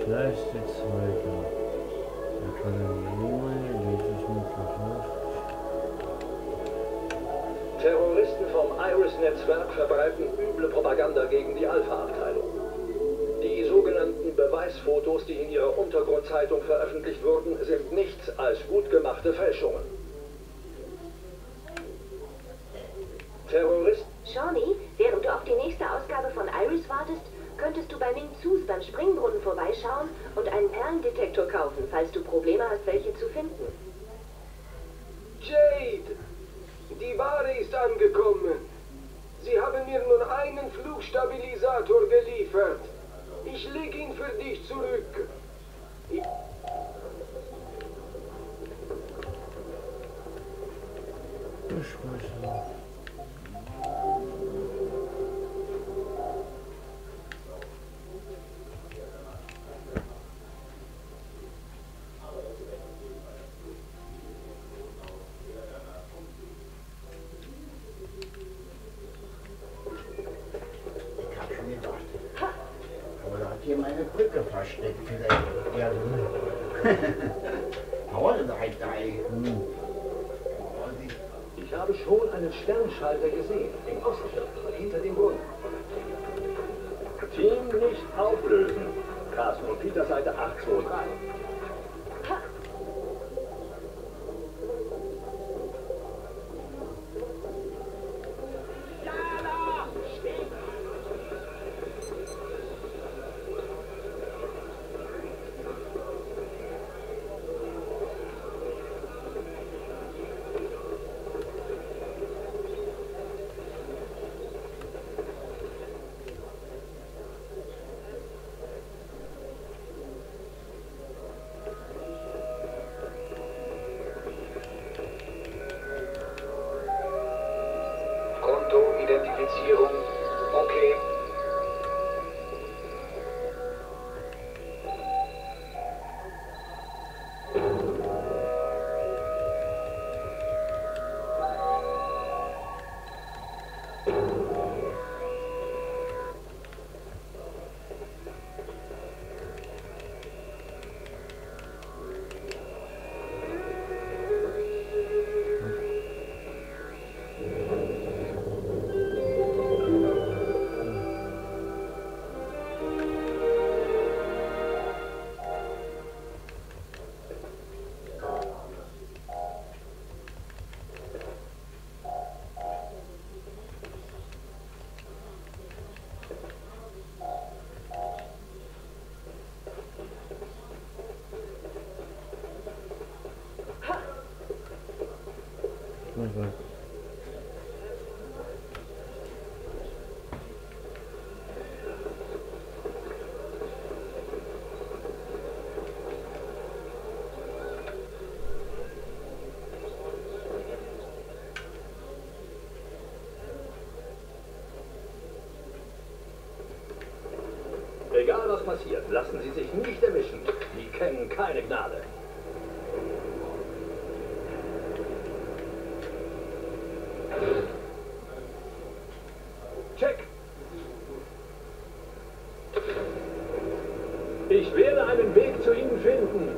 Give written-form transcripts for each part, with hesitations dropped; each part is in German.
Leiste Zweiter. Der Kanone dieses Mikrofon. Terroristen vom Iris-Netzwerk verbreiten üble Propaganda gegen die Alpha-Abteilung. Die sogenannten Beweisfotos, die in ihrer Untergrundzeitung veröffentlicht wurden, sind nichts als gut gemachte Fälschungen. Terroristen... Shawnee, während du auf die nächste Ausgabe von Iris wartest, könntest du bei Ming Zus beim Springbrunnen vorbeischauen und einen Perlendetektor kaufen, falls du Probleme hast, welche zu finden. Jade! Die Ware ist angekommen. Sie haben mir nur einen Flugstabilisator geliefert. Ich lege ihn für dich zurück. Hier meine Brücke versteckt vielleicht. Ja, toll, Ich habe schon einen Sternschalter gesehen, im Ostviertel, hinter dem Brunnen. Team nicht auflösen. Carsten und Peter, Seite 823. Identifizierung. Okay. Egal was passiert, lassen Sie sich nicht erwischen. Die kennen keine Gnade. Check! Ich werde einen Weg zu Ihnen finden.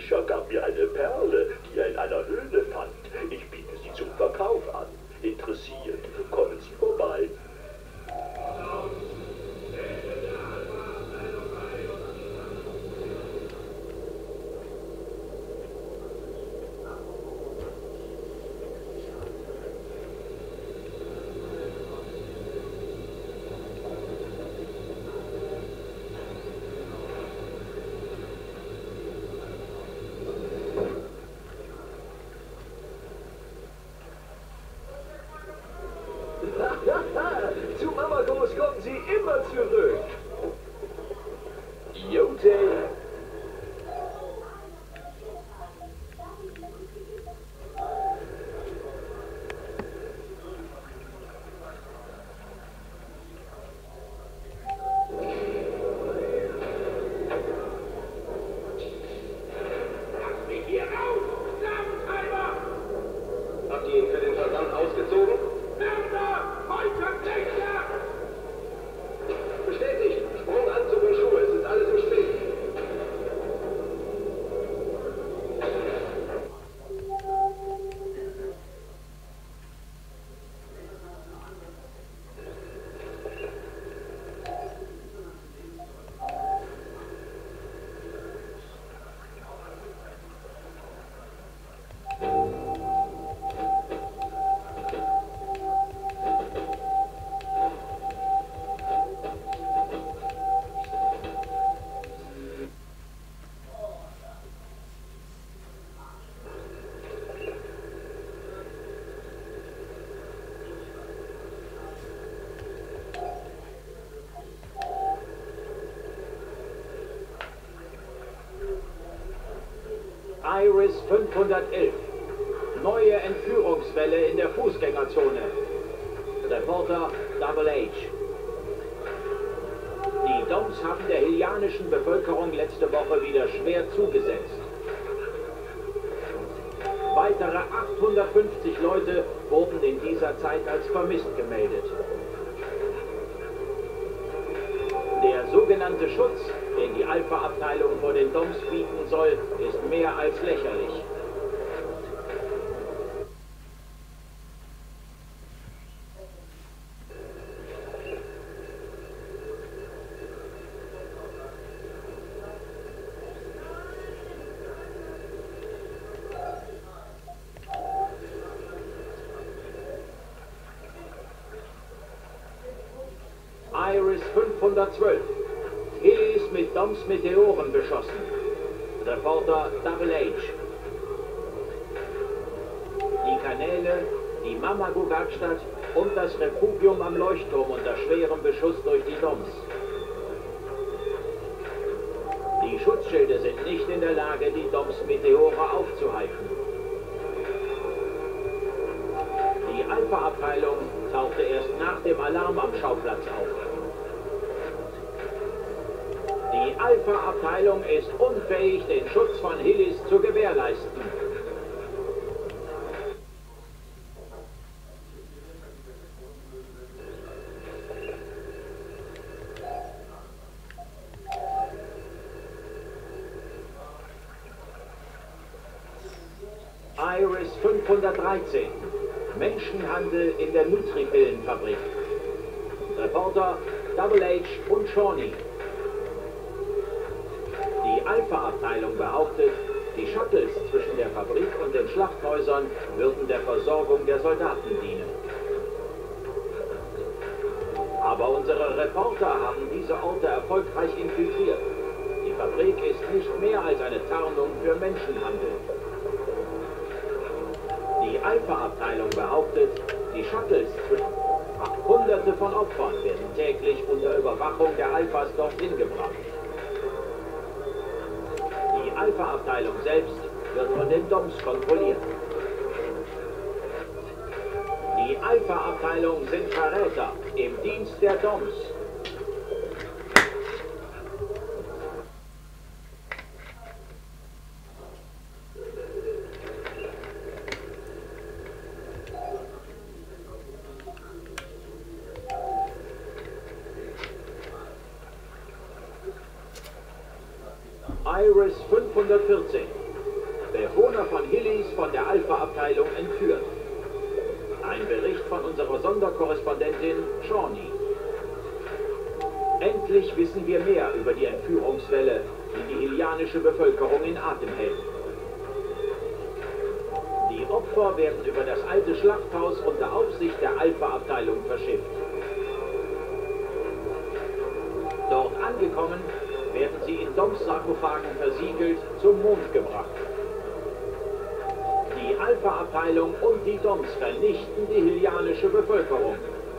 Fischer gab mir eine Perle, die er in einer Höhle fand. Ich biete sie zum Verkauf an. Interessiert, kommen Sie vorbei. Zu Mamagos kommen Sie immer zurück. Jote. Habt ihr ihn für den Versand ausgezogen? Bestätigt! Sprung, Anzug und Schuhe, es ist alles im Spiel. Iris 511. Neue Entführungswelle in der Fußgängerzone. Reporter Double H. Die Doms haben der hilianischen Bevölkerung letzte Woche wieder schwer zugesetzt. Weitere 850 Leute wurden in dieser Zeit als vermisst gemeldet. Der sogenannte Schutz, den die Alpha-Abteilung vor den Doms bieten soll, ist mehr als lächerlich. Iris 512. Helis mit Doms Meteoren beschossen. Reporter Double H. Die Kanäle, die Mamago-Werkstatt und das Refugium am Leuchtturm unter schwerem Beschuss durch die Doms. Die Schutzschilde sind nicht in der Lage, die Doms Meteore aufzuhalten. Die Alpha-Abteilung tauchte erst nach dem Alarm am Schauplatz auf. Die Alpha-Abteilung ist unfähig, den Schutz von Helis zu gewährleisten. Iris 513. Menschenhandel in der Nutripillenfabrik. Reporter Double H und Shawnee. Die Alpha-Abteilung behauptet, die Shuttles zwischen der Fabrik und den Schlachthäusern würden der Versorgung der Soldaten dienen. Aber unsere Reporter haben diese Orte erfolgreich infiltriert. Die Fabrik ist nicht mehr als eine Tarnung für Menschenhandel. Die Alpha-Abteilung behauptet, die Shuttles zwischen Hunderte von Opfern werden täglich unter Überwachung der Alphas dorthin gebracht. Die Alpha-Abteilung selbst wird von den Doms kontrolliert. Die Alpha-Abteilung sind Verräter im Dienst der Doms. Iris 514. Bewohner von Hillis von der Alpha-Abteilung entführt. Ein Bericht von unserer Sonderkorrespondentin Shawnee. Endlich wissen wir mehr über die Entführungswelle, die die hillianische Bevölkerung in Atem hält. Die Opfer werden über das alte Schlachthaus unter Aufsicht der Alpha-Abteilung verschifft. Dort angekommen, werden sie in Doms-Sarkophagen versiegelt zum Mond gebracht. Die Alpha-Abteilung und die Doms vernichten die hillianische Bevölkerung.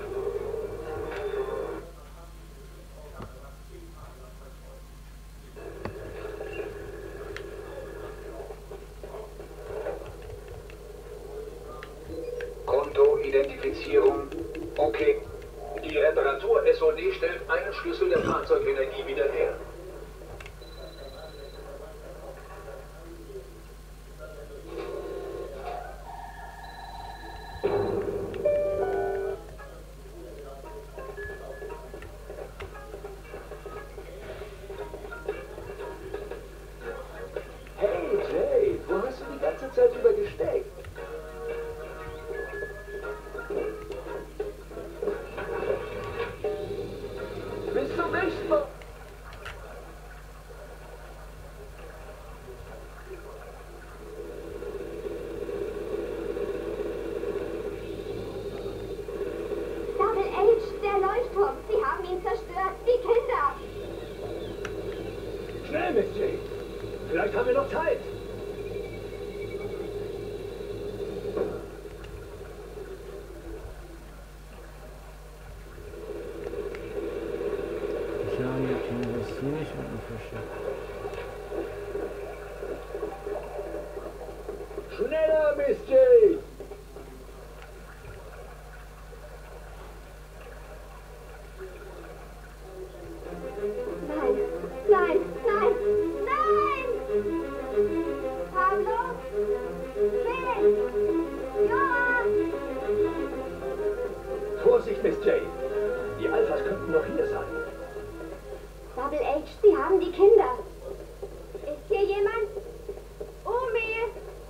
Kontoidentifizierung. Okay. Die Reparatur-SOD stellt einen Schlüssel der Fahrzeugenergie wieder her. Hey Jay, wo hast du die ganze Zeit über gesteckt? Bis zum nächsten Mal. Double H, der Leuchtturm. Sie haben ihn zerstört. Die Kinder. Schnell, Miss J. Vielleicht haben wir noch Zeit. Ja, die Kinder ist ziemlich unten versteckt. Schneller, Miss J. Nein, nein, nein, nein! Pablo? Phil? Joa! Vorsicht, Miss J. Die Alphas könnten noch hier sein. Double H, Sie haben die Kinder. Ist hier jemand? Omi!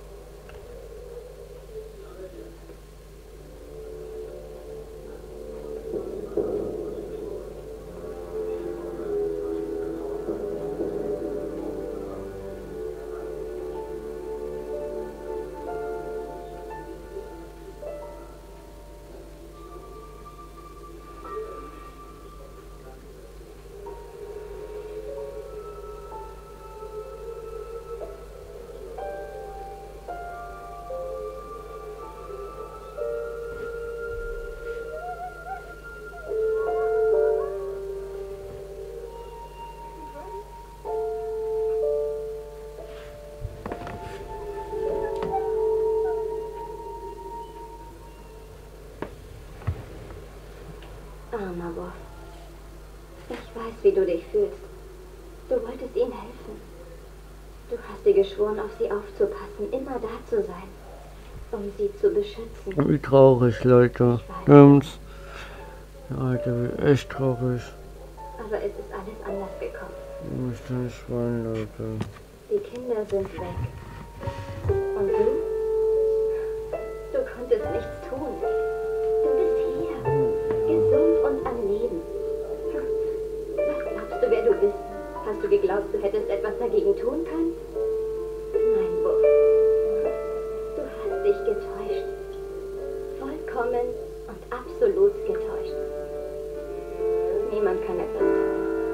Armer Bob. Ich weiß, wie du dich fühlst. Du wolltest ihnen helfen. Du hast dir geschworen, auf sie aufzupassen, immer da zu sein, um sie zu beschützen. Wie traurig, Leute. Stimmt's? Ja, Alter, wie echt traurig. Aber es ist alles anders gekommen. Ich muss nicht schreien, Leute. Die Kinder sind weg. Und du? Du konntest nichts tun. Du bist hier, gesund und am Leben. Was glaubst du, wer du bist? Hast du geglaubt, du hättest etwas dagegen tun können? Nein, Buff. Du hast dich getäuscht. Vollkommen und absolut getäuscht. Niemand kann etwas tun.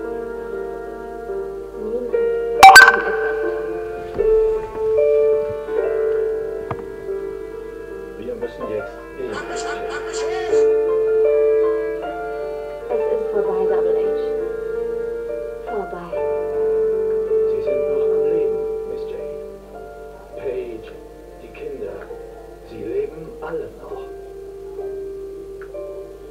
Niemand kann etwas tun. Wir müssen jetzt Es ist vorbei, Double H. Vorbei. Sie sind noch am Leben, Miss J. Paige, die Kinder, sie leben alle noch.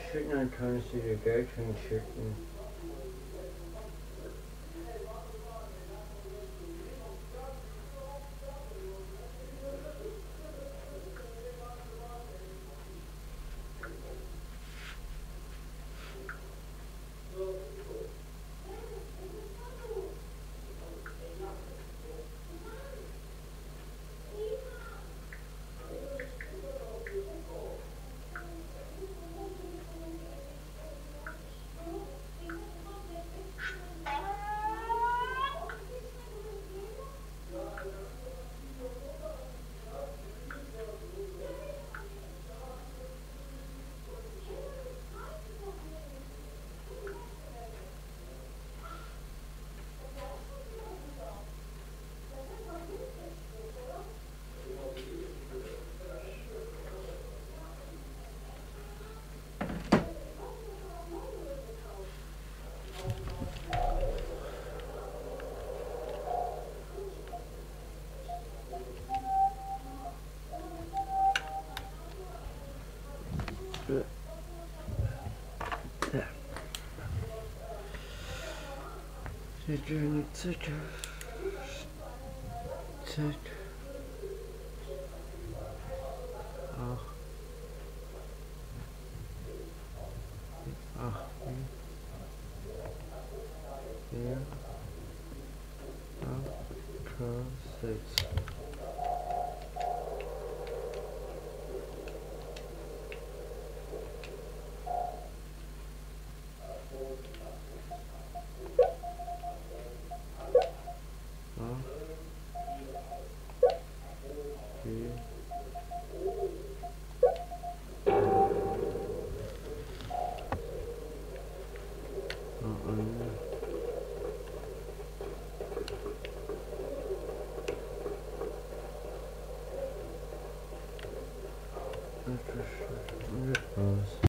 hinschicken, dann kann ich dir Geld hinschicken.